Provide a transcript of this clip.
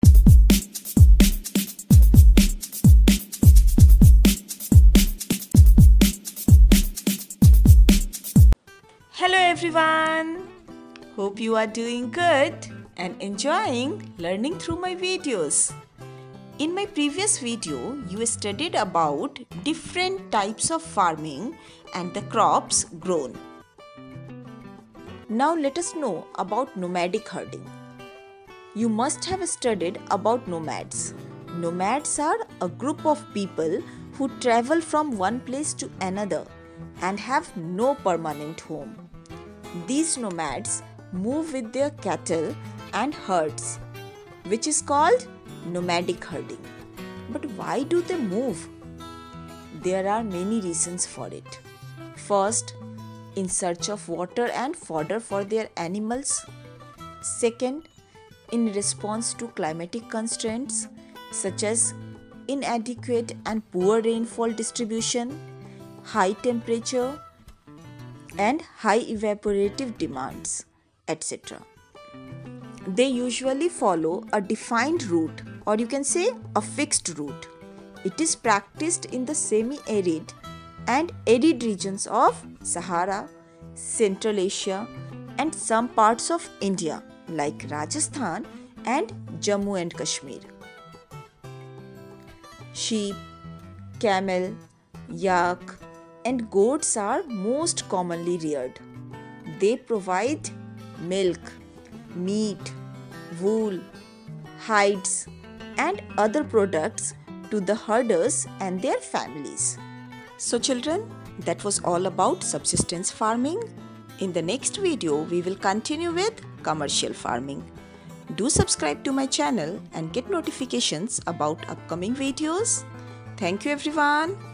Hello everyone! Hope you are doing good and enjoying learning through my videos. In my previous video, you studied about different types of farming and the crops grown. Now let us know about nomadic herding. You must have studied about nomads. Nomads are a group of people who travel from one place to another and have no permanent home. These nomads move with their cattle and herds, which is called nomadic herding. But why do they move? There are many reasons for it. First, in search of water and fodder for their animals. Second, in response to climatic constraints such as inadequate and poor rainfall distribution, high temperature, and high evaporative demands, etc. They usually follow a defined route, or you can say a fixed route. It is practiced in the semi-arid and arid regions of Sahara, Central Asia, and some parts of India like Rajasthan and Jammu and Kashmir. Sheep, camel, yak, and goats are most commonly reared. They provide milk, meat, wool, hides, and other products to the herders and their families. So children, that was all about subsistence farming. In the next video, we will continue with commercial farming. Do subscribe to my channel and get notifications about upcoming videos. Thank you everyone.